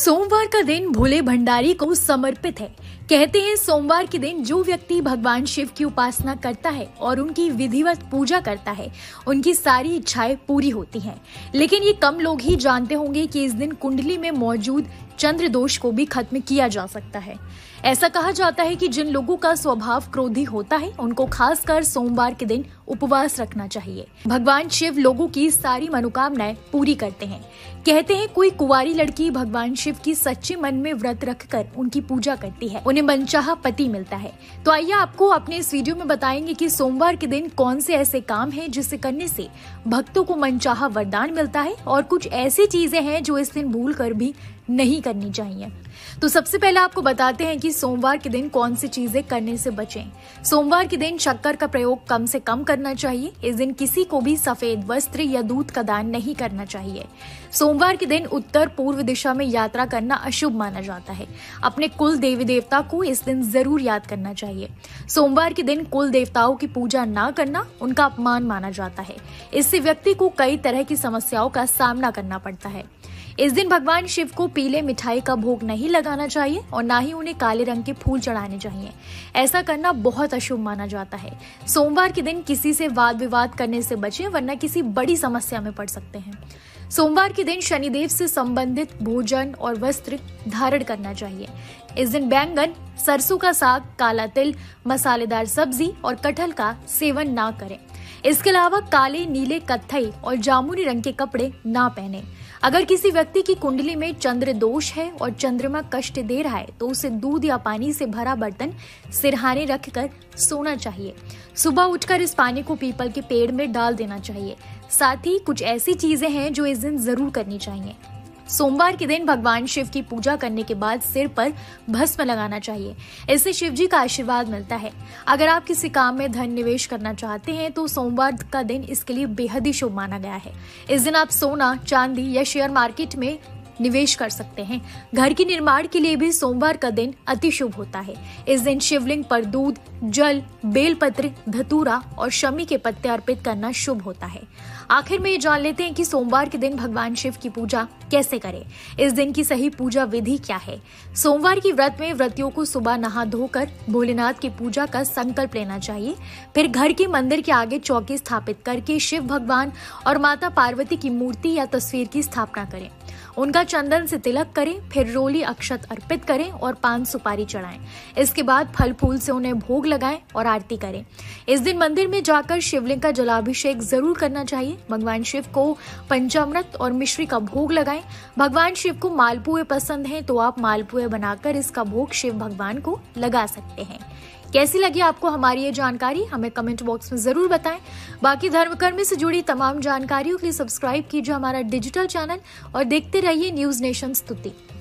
सोमवार का दिन भोले भंडारी को समर्पित है। कहते हैं सोमवार के दिन जो व्यक्ति भगवान शिव की उपासना करता है और उनकी विधिवत पूजा करता है, उनकी सारी इच्छाएं पूरी होती हैं। लेकिन ये कम लोग ही जानते होंगे कि इस दिन कुंडली में मौजूद चंद्र दोष को भी खत्म किया जा सकता है। ऐसा कहा जाता है कि जिन लोगों का स्वभाव क्रोधी होता है, उनको खासकर सोमवार के दिन उपवास रखना चाहिए। भगवान शिव लोगों की सारी मनोकामनाएं पूरी करते हैं। कहते हैं कोई कुंवारी लड़की भगवान शिव की सच्चे मन में व्रत रखकर उनकी पूजा करती है, उन्हें मनचाहा पति मिलता है। तो आइए आपको अपने इस वीडियो में बताएंगे कि सोमवार के दिन कौन से ऐसे काम हैं जिसे करने से भक्तों को मनचाहा वरदान मिलता है, और कुछ ऐसी चीजें हैं जो इस दिन भूल कर भी नहीं करनी चाहिए। तो सबसे पहले आपको बताते हैं कि सोमवार के दिन कौन सी चीजें करने से बचें। सोमवार के दिन शक्कर का प्रयोग कम से कम करना चाहिए। इस दिन किसी को भी सफेद वस्त्र या दूध का दान नहीं करना चाहिए। सोमवार के दिन उत्तर पूर्व दिशा में यात्रा करना अशुभ माना जाता है। अपने कुल देवी देवता को इस दिन जरूर याद करना चाहिए। सोमवार के दिन कुल देवताओं की पूजा ना करना उनका अपमान माना जाता है। इससे व्यक्ति को कई तरह की समस्याओं का सामना करना पड़ता है। इस दिन भगवान शिव को पीले मिठाई का भोग नहीं लगाना चाहिए और ना ही उन्हें काले रंग के फूल चढ़ाने चाहिए। ऐसा करना बहुत अशुभ माना जाता है। सोमवार के दिन किसी से वाद विवाद करने से बचें, वरना किसी बड़ी समस्या में पड़ सकते हैं। सोमवार के दिन शनिदेव से संबंधित भोजन और वस्त्र धारण करना चाहिए। इस दिन बैंगन, सरसों का साग, काला तिल, मसालेदार सब्जी और कटहल का सेवन ना करें। इसके अलावा काले, नीले, कत्थई और जामुनी रंग के कपड़े ना पहने। अगर किसी व्यक्ति की कुंडली में चंद्र दोष है और चंद्रमा कष्ट दे रहा है, तो उसे दूध या पानी से भरा बर्तन सिरहाने रखकर सोना चाहिए। सुबह उठकर इस पानी को पीपल के पेड़ में डाल देना चाहिए। साथ ही कुछ ऐसी चीजें हैं जो इस दिन जरूर करनी चाहिए। सोमवार के दिन भगवान शिव की पूजा करने के बाद सिर पर भस्म लगाना चाहिए। इससे शिव जी का आशीर्वाद मिलता है। अगर आप किसी काम में धन निवेश करना चाहते हैं तो सोमवार का दिन इसके लिए बेहद ही शुभ माना गया है। इस दिन आप सोना, चांदी या शेयर मार्केट में निवेश कर सकते हैं। घर के निर्माण के लिए भी सोमवार का दिन अति शुभ होता है। इस दिन शिवलिंग पर दूध, जल, बेलपत्र, धतूरा और शमी के पत्ते अर्पित करना शुभ होता है। आखिर में ये जान लेते हैं कि सोमवार के दिन भगवान शिव की पूजा कैसे करें। इस दिन की सही पूजा विधि क्या है। सोमवार की व्रत में व्रतियों को सुबह नहा धोकर भोलेनाथ की पूजा का संकल्प लेना चाहिए। फिर घर के मंदिर के आगे चौकी स्थापित करके शिव भगवान और माता पार्वती की मूर्ति या तस्वीर की स्थापना करें। उनका चंदन से तिलक करें, फिर रोली अक्षत अर्पित करें और पान सुपारी चढ़ाएं। इसके बाद फल फूल से उन्हें भोग लगाएं और आरती करें। इस दिन मंदिर में जाकर शिवलिंग का जलाभिषेक जरूर करना चाहिए। भगवान शिव को पंचामृत और मिश्री का भोग लगाएं। भगवान शिव को मालपुए पसंद हैं तो आप मालपुए बनाकर इसका भोग शिव भगवान को लगा सकते हैं। कैसी लगी आपको हमारी ये जानकारी, हमें कमेंट बॉक्स में जरूर बताएं। बाकी धर्म कर्म से जुड़ी तमाम जानकारियों के लिए सब्सक्राइब कीजिए हमारा डिजिटल चैनल और देखते रहिए न्यूज नेशन स्तुति।